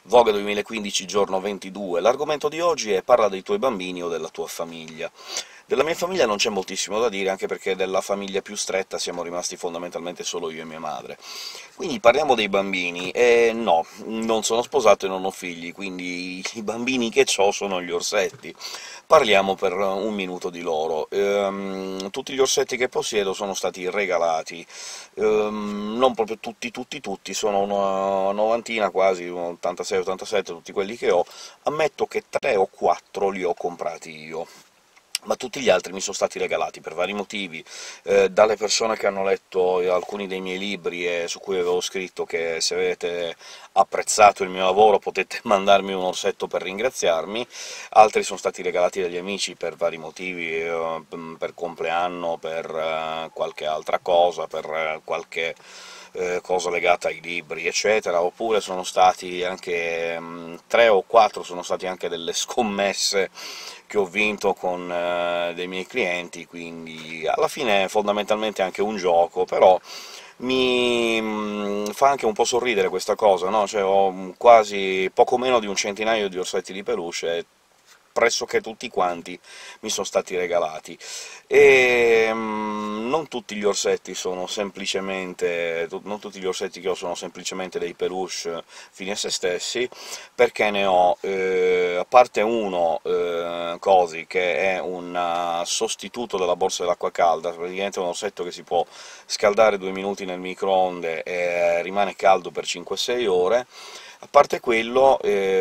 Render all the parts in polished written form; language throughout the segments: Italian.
Vogue 2015, giorno 22. L'argomento di oggi è «Parla dei tuoi bambini o della tua famiglia». Della mia famiglia non c'è moltissimo da dire, anche perché della famiglia più stretta siamo rimasti fondamentalmente solo io e mia madre. Quindi parliamo dei bambini, e no, non sono sposato e non ho figli, quindi i bambini che c'ho sono gli orsetti. Parliamo per un minuto di loro. Tutti gli orsetti che possiedo sono stati regalati. Non proprio tutti, sono una novantina quasi, 86-87 tutti quelli che ho. Ammetto che 3 o 4 li ho comprati io, ma tutti gli altri mi sono stati regalati per vari motivi, dalle persone che hanno letto alcuni dei miei libri e su cui avevo scritto che se avete apprezzato il mio lavoro potete mandarmi un orsetto per ringraziarmi, altri sono stati regalati dagli amici per vari motivi, per compleanno, per qualche altra cosa, per qualche cosa legata ai libri, eccetera, oppure sono stati anche 3 o 4 sono stati anche delle scommesse che ho vinto con dei miei clienti, quindi alla fine è fondamentalmente anche un gioco, però mi fa anche un po' sorridere questa cosa, no? Cioè ho quasi poco meno di un centinaio di orsetti di peluche, e pressoché tutti quanti mi sono stati regalati. E non tutti gli orsetti sono semplicemente non tutti gli orsetti che ho sono semplicemente dei peluche fini a se stessi, perché ne ho, a parte uno, Cosi, che è un sostituto della borsa dell'acqua calda, praticamente un orsetto che si può scaldare 2 minuti nel microonde e rimane caldo per 5-6 ore. A parte quello,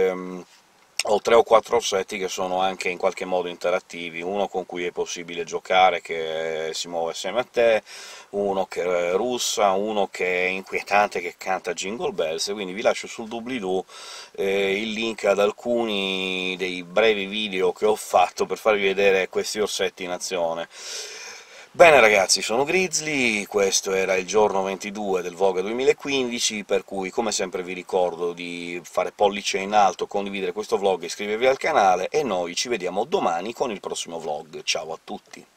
ho 3 o 4 orsetti che sono anche in qualche modo interattivi, uno con cui è possibile giocare, che si muove assieme a te, uno che russa, uno che è inquietante, che canta Jingle Bells, e quindi vi lascio sul doobly-doo il link ad alcuni dei brevi video che ho fatto per farvi vedere questi orsetti in azione. Bene ragazzi, sono Grizzly, questo era il giorno 22 del Vogue 2015, per cui come sempre vi ricordo di fare pollice in alto, condividere questo vlog e iscrivervi al canale, e noi ci vediamo domani con il prossimo vlog. Ciao a tutti!